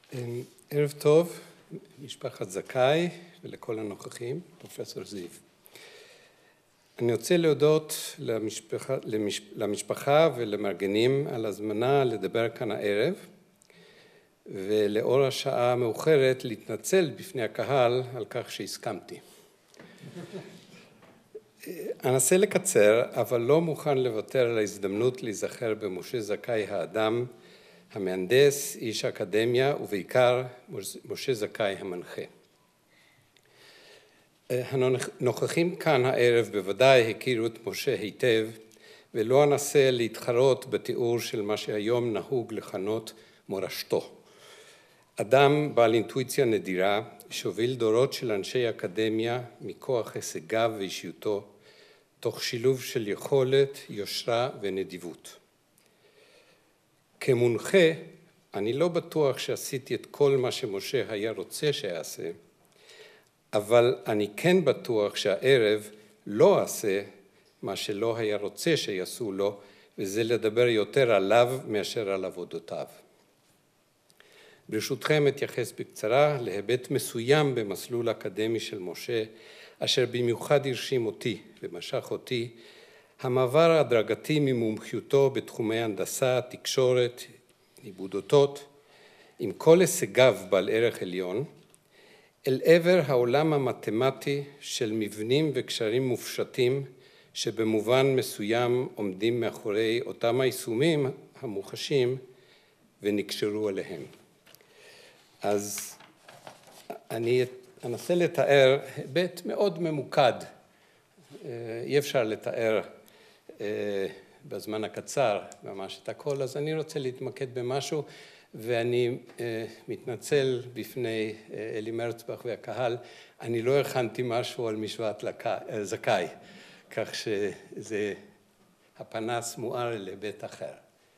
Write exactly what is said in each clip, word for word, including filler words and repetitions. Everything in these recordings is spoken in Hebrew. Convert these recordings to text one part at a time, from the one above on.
ערב טוב, משפחת זכאי ולכל הנוכחים, פרופסור זיו. אני רוצה להודות למשפחה, למש, למשפחה ולמארגנים על הזמנה לדבר כאן הערב, ולאור השעה המאוחרת להתנצל בפני הקהל על כך שהסכמתי. אנסה לקצר, אבל לא מוכן לוותר על ההזדמנות להיזכר במשה זכאי האדם, המהנדס, איש האקדמיה, ובעיקר משה זכאי המנחה. הנוכחים כאן הערב בוודאי הכירו את משה היטב, ולא אנסה להתחרות בתיאור של מה שהיום נהוג לכנות מורשתו. אדם בעל אינטואיציה נדירה, שהוביל דורות של אנשי אקדמיה מכוח הישגיו ואישיותו, תוך שילוב של יכולת, יושרה ונדיבות. כמונחה, אני לא בטוח שעשיתי את כל מה שמשה היה רוצה שיעשה, אבל אני כן בטוח שהערב לא אעשה מה שלא היה רוצה שיעשו לו, וזה לדבר יותר עליו מאשר על עבודותיו. ברשותכם אתייחס בקצרה להיבט מסוים במסלול האקדמי של משה, אשר במיוחד הרשים אותי ומשך אותי, המעבר ההדרגתי ממומחיותו בתחומי הנדסה, תקשורת, עיבוד אותות, עם כל הישגיו בעל ערך עליון, אל עבר העולם המתמטי של מבנים וקשרים מופשטים, שבמובן מסוים עומדים מאחורי אותם היישומים המוחשים ונקשרו אליהם. אז אני אנסה לתאר היבט מאוד ממוקד, אי אפשר לתאר בזמן הקצר ממש את הכל, אז אני רוצה להתמקד במשהו, ואני מתנצל בפני אלי מרצבך והקהל, אני לא הכנתי משהו על משוואת זכאי, כך שזה הפנס מואר להיבט אחר.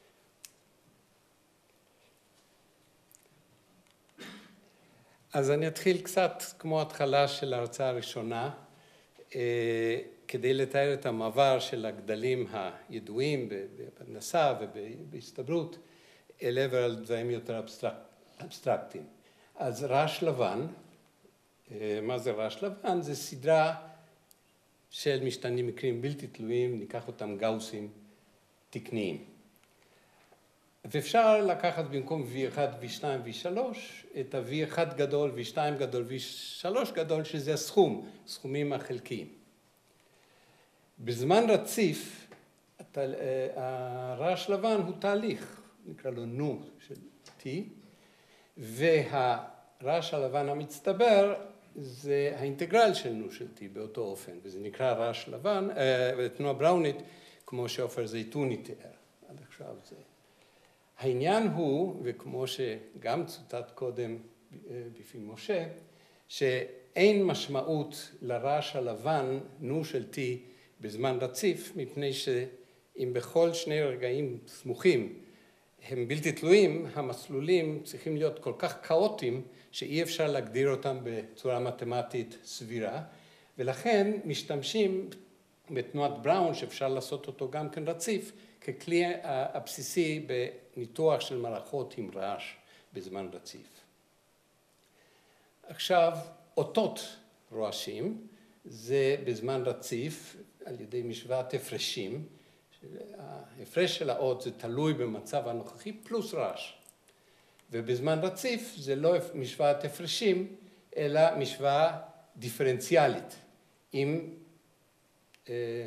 אז אני אתחיל קצת כמו התחלה של ההרצאה הראשונה, כדי לתאר את המעבר של הגדלים הידועים בהנדסה ובהסתברות, אל עבר על דברים יותר אבסטרקטיים. אז רעש לבן, מה זה רעש לבן? זה סדרה של משתנים מקרים בלתי תלויים, ניקח אותם גאוסים תקניים. ואפשר לקחת במקום וי אחת, וי שתיים, וי שלוש, את ה-וי אחת גדול, וי שתיים גדול, וי שלוש גדול, שזה הסכום, סכומים החלקיים. בזמן רציף, הרעש לבן הוא תהליך, נקרא לו נו של T, והרעש הלבן המצטבר זה האינטגרל של נו של T באותו אופן, וזה נקרא רעש לבן, תנועה בראונית, כמו שעופר זייתוני תיאר. עד עכשיו זה. העניין הוא, וכמו שגם צוטט קודם בפי משה, שאין משמעות לרעש הלבן, נו של T, בזמן רציף, מפני שאם בכל שני רגעים סמוכים הם בלתי תלויים, המסלולים צריכים להיות כל כך כאוטיים, שאי אפשר להגדיר אותם בצורה מתמטית סבירה, ולכן משתמשים בתנועת בראון, שאפשר לעשות אותו גם כן רציף, ככלי הבסיסי בניתוח של מערכות עם רעש בזמן רציף. עכשיו, אותות רועשים, זה בזמן רציף על ידי משוואת הפרשים, ההפרש של האות זה תלוי במצב הנוכחי פלוס רעש. ובזמן רציף זה לא משוואת הפרשים, אלא משוואה דיפרנציאלית, עם אה,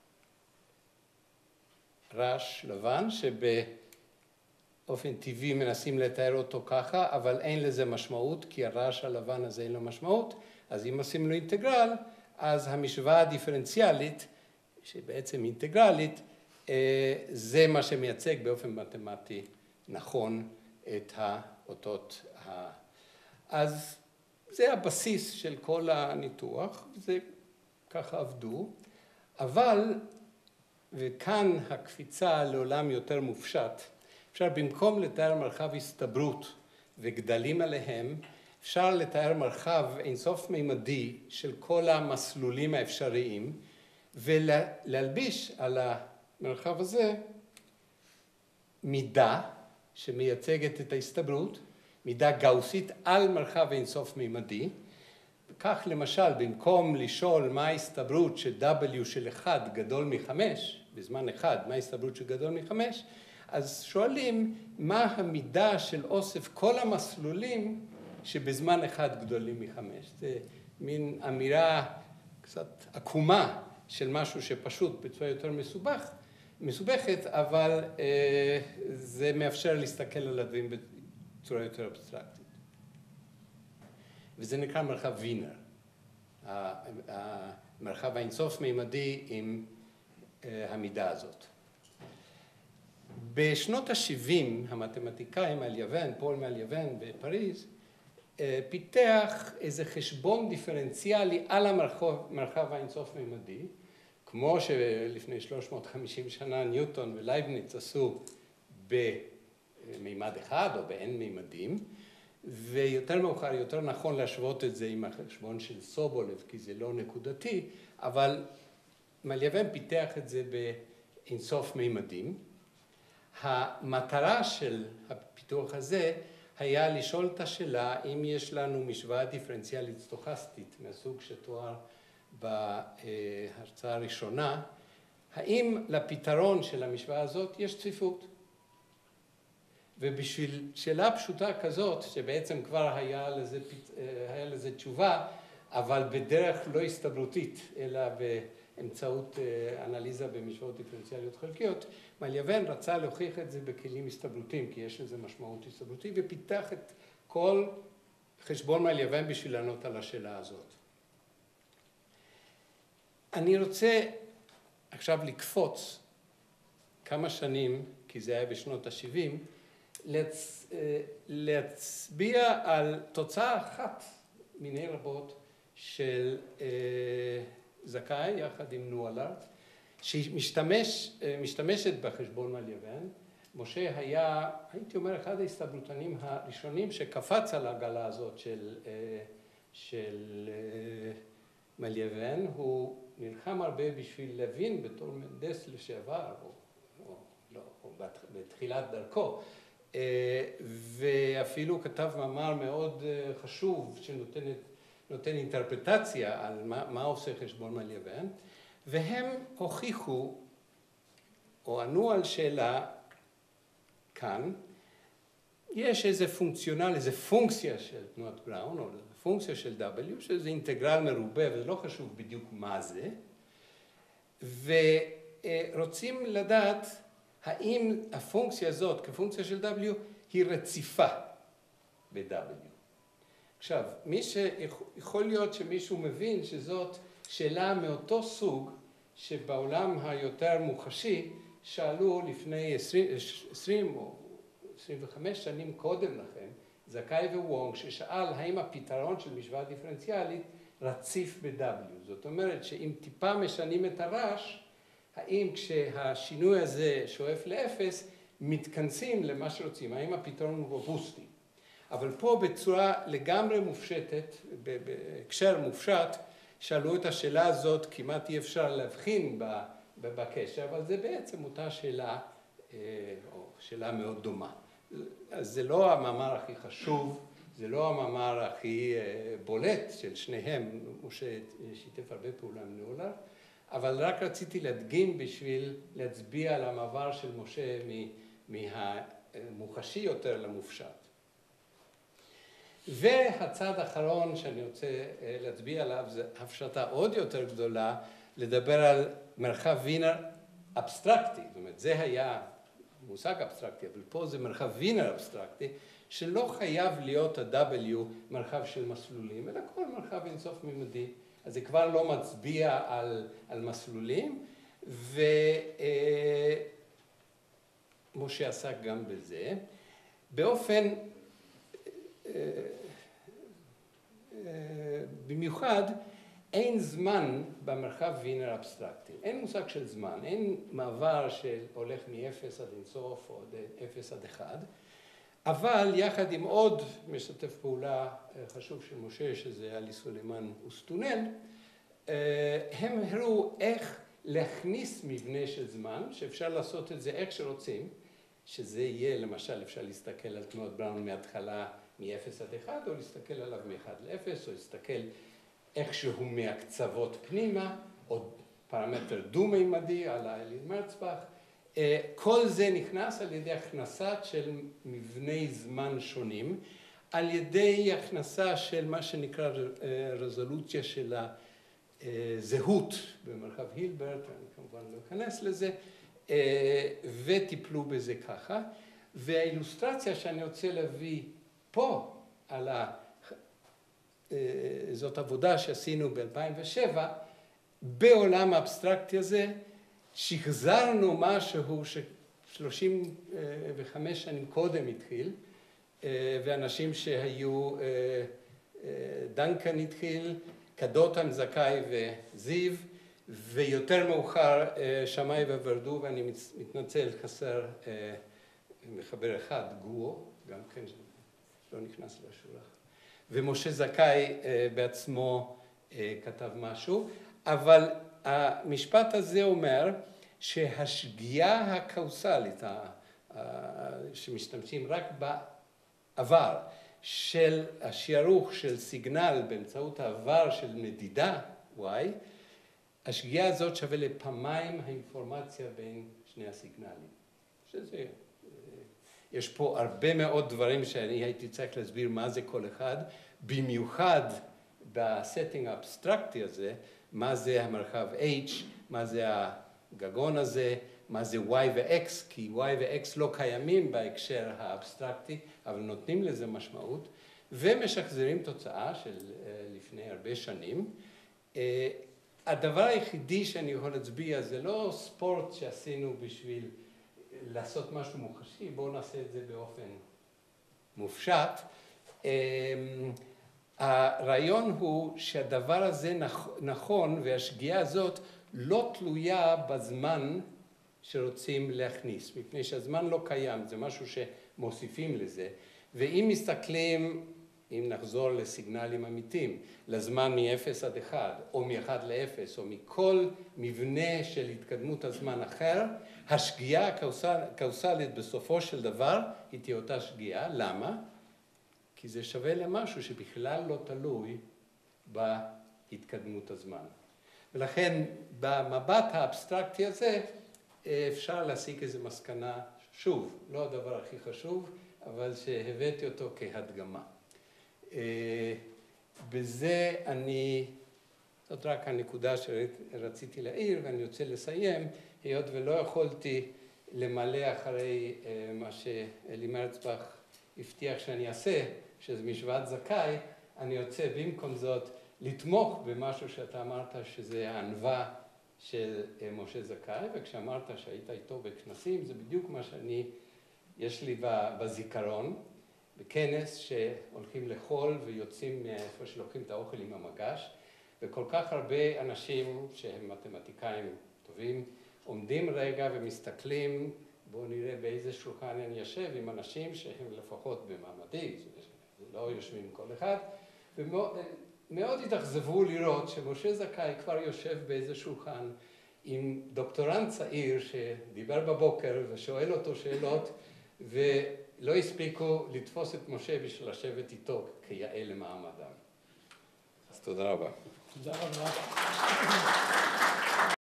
רעש לבן, שבאופן טבעי מנסים לתאר אותו ככה, אבל אין לזה משמעות, כי הרעש הלבן הזה אין לו משמעות, אז אם עושים לו אינטגרל, אז המשוואה הדיפרנציאלית, שבעצם אינטגרלית, זה מה שמייצג באופן מתמטי נכון את האותות. אז זה הבסיס של כל הניתוח, זה ככה עבדו, אבל, וכאן הקפיצה לעולם יותר מופשט, אפשר במקום לתאר מרחב הסתברות וגדלים עליהם, אפשר לתאר מרחב אינסוף מימדי של כל המסלולים האפשריים, ולהלביש על המרחב הזה מידה שמייצגת את ההסתברות, מידה גאוסית על מרחב אינסוף מימדי. כך למשל, במקום לשאול מה ההסתברות של W של אחד גדול מחמש, בזמן אחד, מה ההסתברות של גדול מחמש, אז שואלים מה המידה של אוסף כל המסלולים שבזמן אחד גדולים מחמש. זה מין אמירה קצת עקומה של משהו שפשוט בצורה יותר מסובך, מסובכת, אבל אה, זה מאפשר להסתכל על הדברים בצורה יותר אבסטרקטית. וזה נקרא מרחב וינר, המרחב האינסוף מימדי עם המידה הזאת. בשנות ה-שבעים המתמטיקאי מאליאבן, פול מאליאבן בפריז, פיתח איזה חשבון דיפרנציאלי על המרחב האינסוף מימדי, כמו שלפני שלוש מאות וחמישים שנה ניוטון ולייבניץ עשו במימד אחד או באין מימדים, ויותר מאוחר, יותר נכון להשוות את זה עם החשבון של סובולב, כי זה לא נקודתי, אבל מאליאבן פיתח את זה באינסוף מימדים. המטרה של הפיתוח הזה היה לשאול את השאלה אם יש לנו משוואה דיפרנציאלית סטוכסטית מהסוג שתואר בהרצאה הראשונה, האם לפתרון של המשוואה הזאת יש צפיפות? ובשביל שאלה פשוטה כזאת, שבעצם כבר היה לזה, היה לזה תשובה, אבל בדרך לא הסתברותית, אלא באמצעות אנליזה במשוואות דיפרנציאליות חלקיות, מאליאבן רצה להוכיח את זה בכלים הסתברותיים, כי יש לזה משמעות הסתברותית, ופיתח את כל חשבון מאליאבן בשביל לענות על השאלה הזאת. אני רוצה עכשיו לקפוץ כמה שנים, כי זה היה בשנות ה-שבעים, להצביע על תוצאה אחת מיני רבות של זכאי יחד עם נואלארד, שהיא משתמש, משתמשת בחשבון מאליאבן. משה היה, הייתי אומר, אחד ההסתברותנים הראשונים שקפץ על העגלה הזאת של, של מאליאבן. הוא נלחם הרבה בשביל להבין בתור מהנדס לשעבר, או, או, לא, או בתחילת דרכו, ואפילו כתב מאמר מאוד חשוב שנותן נותן אינטרפרטציה על מה, מה עושה חשבון מאליאבן, והם הוכיחו או ענו על שאלה כאן, יש איזה פונקציונל, איזה פונקציה של תנועת בראון, או פונקציה של W, שזה אינטגרל מרובה, וזה לא חשוב בדיוק מה זה, ורוצים לדעת האם הפונקציה הזאת כפונקציה של W היא רציפה ב-W. עכשיו, מי שיכול להיות שמישהו מבין שזאת שאלה מאותו סוג שבעולם היותר מוחשי שאלו לפני עשרים או עשרים וחמש שנים קודם לכן, זכאי ווונג, ששאל האם הפתרון של משוואה דיפרנציאלית רציף ב-W. זאת אומרת שאם טיפה משנים את הרעש, האם כשהשינוי הזה שואף לאפס, מתכנסים למה שרוצים, האם הפתרון הוא רובוסטי. אבל פה בצורה לגמרי מופשטת, בהקשר מופשט, שאלו את השאלה הזאת, כמעט אי אפשר להבחין בקשר, אבל זה בעצם אותה שאלה, או שאלה מאוד דומה. אז זה לא המאמר הכי חשוב, זה לא המאמר הכי בולט של שניהם, משה שיתף הרבה פעולה עם נואלארד, אבל רק רציתי להדגים בשביל להצביע על המעבר של משה מהמוחשי יותר למופשט. והצד האחרון שאני רוצה להצביע עליו זה הפשטה עוד יותר גדולה, לדבר על מרחב וינר אבסטרקטי. זאת אומרת, זה היה מושג אבסטרקטי, אבל פה זה מרחב וינר אבסטרקטי, שלא חייב להיות ה-W מרחב של מסלולים, אלא כל מרחב אינסוף מימדי. אז זה כבר לא מצביע על, על מסלולים, ומשה עסק גם בזה. באופן, במיוחד, אין זמן במרחב וינר אבסטרקטי. אין מושג של זמן, אין מעבר שהולך מ-אפס עד אינסוף או אפס עד אחד, אבל יחד עם עוד משתף פעולה חשוב של משה, שזה עלי סולימאן וסטונל, הם הראו איך להכניס מבנה של זמן, שאפשר לעשות את זה איך שרוצים, שזה יהיה, למשל, אפשר להסתכל על תנועות בראון מההתחלה מ-אפס עד אחד, או להסתכל עליו מ-אחד ל-אפס, או להסתכל איכשהו מהקצוות פנימה, או פרמטר דו-מימדי על האלי מרצבך. כל זה נכנס על ידי הכנסת של מבני זמן שונים, על ידי הכנסה של מה שנקרא רזולוציה של הזהות במרחב הילברט, אני כמובן לא אכנס לזה, וטיפלו בזה ככה. והאילוסטרציה שאני רוצה להביא פה, על ה... זאת עבודה שעשינו ב-אלפיים ושבע, בעולם האבסטרקטי הזה, שחזרנו משהו ש-שלושים וחמש שנים קודם התחיל, ואנשים שהיו, דנקן התחיל, קדוטן, זכאי וזיו, ויותר מאוחר שמאי וורדו, ואני מתנצל, חסר מחבר אחד, גורו, גם כן לא נכנס לשורה. ומשה זכאי בעצמו כתב משהו, אבל המשפט הזה אומר שהשגיאה הקאוסלית, שמשתמשים רק בעבר, של השערוך של סיגנל באמצעות העבר של מדידה y, השגיאה הזאת שווה לפעמיים האינפורמציה בין שני הסיגנלים. שזה, יש פה הרבה מאוד דברים שאני הייתי צריך להסביר מה זה כל אחד, במיוחד בסטינג האבסטרקטי הזה, מה זה המרחב H, מה זה הגגון הזה, מה זה Y ו-X, כי Y ו-X לא קיימים בהקשר האבסטרקטי, אבל נותנים לזה משמעות, ומשחזרים תוצאה של לפני הרבה שנים. הדבר היחידי שאני יכול להצביע זה לא ספורט שעשינו בשביל לעשות משהו מוחשי, בואו נעשה את זה באופן מופשט. הרעיון הוא שהדבר הזה נכון, והשגיאה הזאת לא תלויה בזמן שרוצים להכניס, מפני שהזמן לא קיים, זה משהו שמוסיפים לזה. ואם מסתכלים, אם נחזור לסיגנלים אמיתיים, לזמן מ-אפס עד אחד, או מ-אחד ל-אפס, או מכל מבנה של התקדמות הזמן אחר, השגיאה הקאוסלית בסופו של דבר היא תהיה אותה שגיאה. למה? כי זה שווה למשהו שבכלל לא תלוי בהתקדמות הזמן. ולכן במבט האבסטרקטי הזה אפשר להסיק איזו מסקנה, שוב, לא הדבר הכי חשוב, אבל שהבאתי אותו כהדגמה. בזה אני, זאת רק הנקודה שרציתי להעיר, ואני רוצה לסיים, היות ולא יכולתי למלא אחרי מה שאלי מרצבך הבטיח שאני אעשה, שזה משוואת זכאי, אני רוצה במקום זאת לתמוך במשהו שאתה אמרת שזה הענווה של משה זכאי, וכשאמרת שהיית איתו בכנסים, זה בדיוק מה שאני, יש לי בזיכרון, בכנס שהולכים לאכול ויוצאים מאיפה שלוקחים את האוכל עם המגש, וכל כך הרבה אנשים שהם מתמטיקאים טובים, עומדים רגע ומסתכלים, בואו נראה באיזה שולחן אני יושב עם אנשים שהם לפחות במעמדי, לא יושבים כל אחד, ומאוד התאכזבו לראות שמשה זכאי כבר יושב באיזה שולחן עם דוקטורנט צעיר שדיבר בבוקר ושואל אותו שאלות, ולא הספיקו לתפוס את משה בשביל לשבת איתו כיאה למעמדם. אז תודה רבה. תודה רבה.